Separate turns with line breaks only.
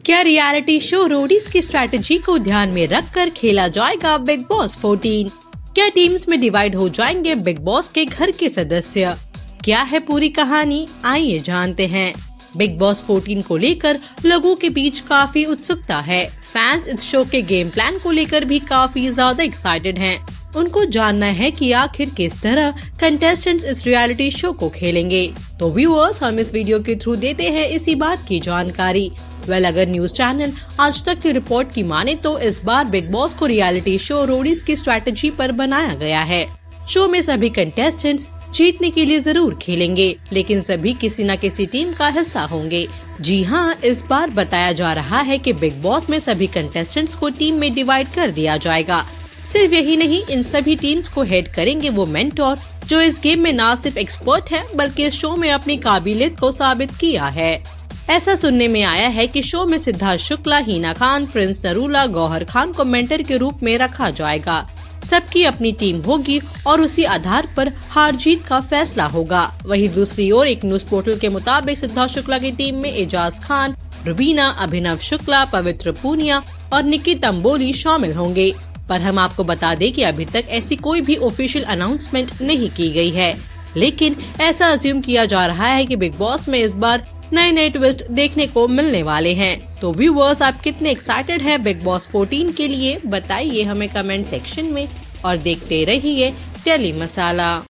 क्या reality show Roadies की strategy को ध्यान में रखकर खेला जाएगा बिग बॉस 14? क्या टीम्स में डिवाइड हो जाएंगे बिग बॉस के घर के सदस्य? क्या है पूरी कहानी, आइए जानते हैं। बिग बॉस 14 को लेकर लोगों के बीच काफी उत्सुकता है। फैंस इस शो के गेम प्लान को लेकर भी काफी ज्यादा एक्साइटेड हैं। उनको जानना है कि आखिर किस तरह कंटेस्टेंट्स इस रियलिटी शो को खेलेंगे। तो व्यूअर्स, हम इस वीडियो के थ्रू देते हैं इसी बात की जानकारी। अगर न्यूज चैनल आज तक की रिपोर्ट की माने तो इस बार बिग बॉस को रियलिटी शो रोडीज की स्ट्रैटेजी पर बनाया गया है। शो में सभी कंटेस्टेंट्स जीतने के लिए जरूर खेलेंगे, लेकिन सभी किसी न किसी टीम का हिस्सा होंगे। जी हाँ, इस बार बताया जा रहा है कि बिग बॉस में सभी कंटेस्टेंट्स को टीम में डिवाइड कर दिया जाएगा। सिर्फ यही नहीं, इन सभी टीम्स को हेड करेंगे वो मेंटोर जो इस गेम में न सिर्फ एक्सपर्ट है बल्कि इस शो में अपनी काबिलियत को साबित किया है। ऐसा सुनने में आया है कि शो में सिद्धार्थ शुक्ला, हिना खान, प्रिंस नरूला, गौहर खान को मेंटर के रूप में रखा जाएगा। सबकी अपनी टीम होगी और उसी आधार पर हार जीत का फैसला होगा। वहीं दूसरी ओर एक न्यूज पोर्टल के मुताबिक सिद्धार्थ शुक्ला की टीम में एजाज खान, रुबीना, अभिनव शुक्ला, पवित्र पूनिया और निकी तंबोली शामिल होंगे। पर हम आपको बता दें कि अभी तक ऐसी कोई भी ऑफिशियल अनाउंसमेंट नहीं की गई है, लेकिन ऐसा अज्यूम किया जा रहा है कि बिग बॉस में इस बार नए ट्विस्ट देखने को मिलने वाले हैं। तो व्यूअर्स, आप कितने एक्साइटेड हैं बिग बॉस 14 के लिए, बताइए हमें कमेंट सेक्शन में और देखते रहिए टेली मसाला।